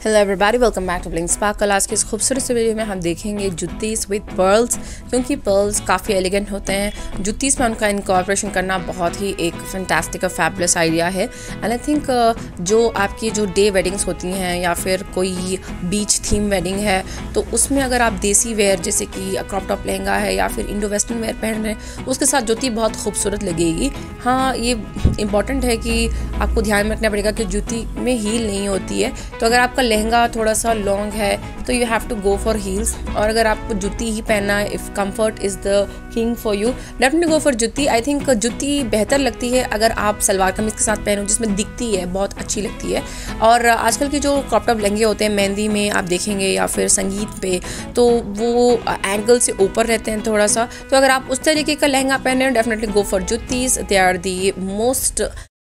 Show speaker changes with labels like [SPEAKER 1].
[SPEAKER 1] Hello everybody, welcome back to blink sparkle. आज की इस खूबसूरत से वीडियो में हम देखेंगे जुत्तीस विद पर्ल्स, क्योंकि पर्ल्स काफ़ी एलिगेंट होते हैं। जुत्तीस में उनका इनकॉर्पोरेशन करना बहुत ही एक फैंटास्टिक और फैबुलस आइडिया है। एंड आई थिंक जो आपकी जो डे वेडिंग्स होती हैं या फिर कोई बीच थीम वेडिंग है, तो उसमें अगर आप देसी वेयर जैसे कि क्रॉप टॉप लहंगा है या फिर इंडो वेस्टर्न वेयर पहन रहे हैं, उसके साथ जुत्ती बहुत खूबसूरत लगेगी। हाँ, ये इम्पॉर्टेंट है कि आपको ध्यान में रखना पड़ेगा कि जूती में हील नहीं होती है, तो अगर आपका लहंगा थोड़ा सा लॉन्ग है तो you have to go for heels. और अगर आपको जूती ही पहनना है, if comfort is the king for you, definitely go for जूती। आई थिंक जूती बेहतर लगती है अगर आप सलवार कमीज के साथ पहनो, जिसमें दिखती है, बहुत अच्छी लगती है। और आजकल के जो क्रॉप टॉप लहंगे होते हैं मेहंदी में आप देखेंगे या फिर संगीत पे, तो वो एंगल से ऊपर रहते हैं थोड़ा सा। तो अगर आप उस तरीके का लहंगा पहने, डेफिनेटली गो फॉर जूतीज। They are the most